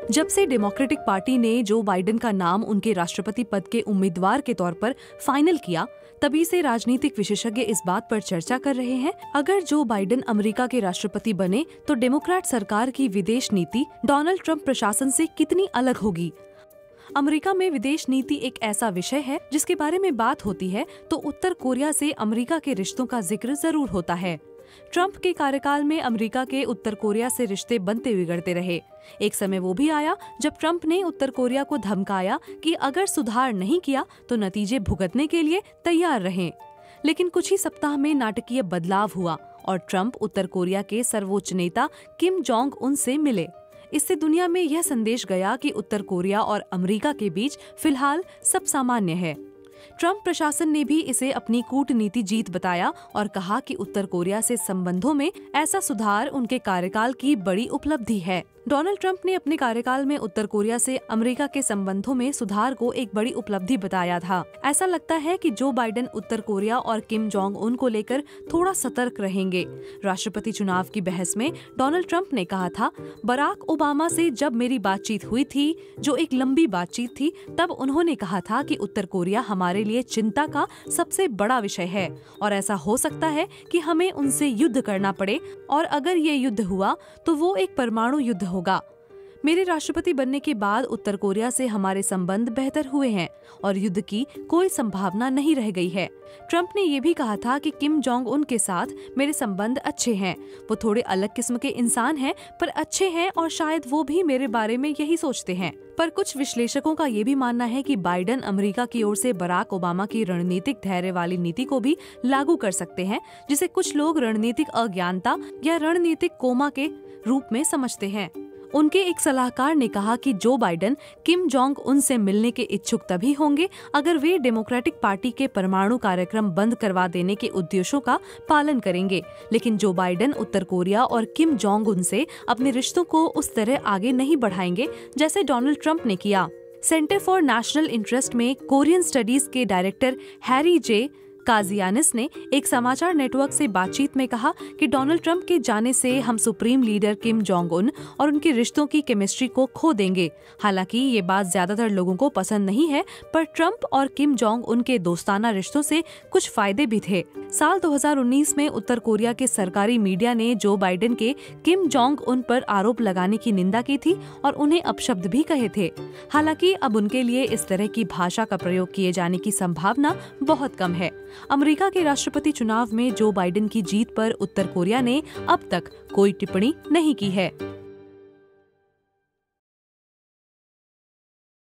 जब से democratic party ने जो बाइडेन का नाम उनके राष्ट्रपति पद के उम्मीदवार के तौर पर फाइनल किया, तभी से राजनीतिक विशेषज्ञ इस बात पर चर्चा कर रहे हैं, अगर जो बाइडेन अमेरिका के राष्ट्रपति बने तो डेमोक्रेट सरकार की विदेश नीति डोनाल्ड ट्रंप प्रशासन से कितनी अलग होगी। अमेरिका में विदेश नीति एक ऐसा विषय है जिसके बारे में बात होती है तो उत्तर कोरिया से अमेरिका के रिश्तों का जिक्र जरूर होता है। ट्रंप के कार्यकाल में अमेरिका के उत्तर कोरिया से रिश्ते बनते बिगड़ते रहे। एक समय वो भी आया जब ट्रंप ने उत्तर कोरिया को धमकाया कि अगर सुधार नहीं किया तो नतीजे भुगतने के लिए तैयार रहें। लेकिन कुछ ही सप्ताह में नाटकीय बदलाव हुआ और ट्रंप उत्तर कोरिया के सर्वोच्च नेता किम जोंग उन से मिले। इससे दुनिया में यह संदेश गया कि उत्तर कोरिया और अमेरिका के बीच फिलहाल सब सामान्य है। ट्रंप प्रशासन ने भी इसे अपनी कूटनीति जीत बताया और कहा कि उत्तर कोरिया से संबंधों में ऐसा सुधार उनके कार्यकाल की बड़ी उपलब्धि है। डोनाल्ड ट्रंप ने अपने कार्यकाल में उत्तर कोरिया से अमेरिका के संबंधों में सुधार को एक बड़ी उपलब्धि बताया था। ऐसा लगता है कि जो बाइडेन उत्तर कोरिया और किम जोंग उन को लेकर थोड़ा सतर्क रहेंगे। राष्ट्रपति चुनाव की बहस में डोनाल्ड ट्रंप ने कहा था, बराक ओबामा से जब मेरी बातचीत हुई थी, जो एक लंबी बातचीत थी, तब उन्होंने कहा था कि उत्तर कोरिया हमारे लिए चिंता का सबसे बड़ा विषय है और ऐसा हो सकता है कि हमें उनसे युद्ध करना पड़े और अगर ये युद्ध हुआ तो वो एक परमाणु युद्ध होगा। मेरे राष्ट्रपति बनने के बाद उत्तर कोरिया से हमारे संबंध बेहतर हुए हैं और युद्ध की कोई संभावना नहीं रह गई है। ट्रंप ने ये भी कहा था कि किम जोंग उन के साथ मेरे संबंध अच्छे हैं। वो थोड़े अलग किस्म के इंसान हैं पर अच्छे हैं और शायद वो भी मेरे बारे में यही सोचते हैं। पर कुछ विश्लेषकों का ये भी मानना है कि बाइडेन अमेरिका की ओर से बराक ओबामा की रणनीतिक धैर्य वाली नीति को भी लागू कर सकते हैं, जिसे कुछ लोग रणनीतिक अज्ञानता या रणनीतिक कोमा के रूप में समझते हैं। उनके एक सलाहकार ने कहा कि Joe Biden Kim Jong Un से मिलने के इच्छुक तभी होंगे अगर वे डेमोक्रेटिक पार्टी के परमाणु कार्यक्रम बंद करवा देने के उद्देश्यों का पालन करेंगे। लेकिन जो बाइडेन उत्तर कोरिया और किम जोंग उन से अपने रिश्तों को उस तरह आगे नहीं बढ़ाएंगे जैसे डोनाल्ड ट्रंप ने किया। सेंटर फॉर नेशनल इंटरेस्ट में कोरियन स्टडीज के डायरेक्टर हैरी जे काजियानिस ने एक समाचार नेटवर्क से बातचीत में कहा कि डोनाल्ड ट्रंप के जाने से हम supreme leader Kim Jong Un और उनके रिश्तों की केमिस्ट्री को खो देंगे। हालांकि ये बात ज्यादातर लोगों को पसंद नहीं है, पर ट्रंप और किम जोंग उन के दोस्ताना रिश्तों से कुछ फायदे भी थे। साल 2019 में उत्तर कोरिया के सरकारी मीडिया ने जो बाइडेन के किम जोंग उन पर आरोप लगाने की निंदा की थी और उन्हें अपशब्द भी कहे थे। हालांकि अब उनके लिए इस तरह की भाषा का प्रयोग किए जाने की संभावना बहुत कम है। अमेरिका के राष्ट्रपति चुनाव में जो बाइडेन की जीत पर उत्तर कोरिया ने अब तक कोई टिप्पणी नहीं की है।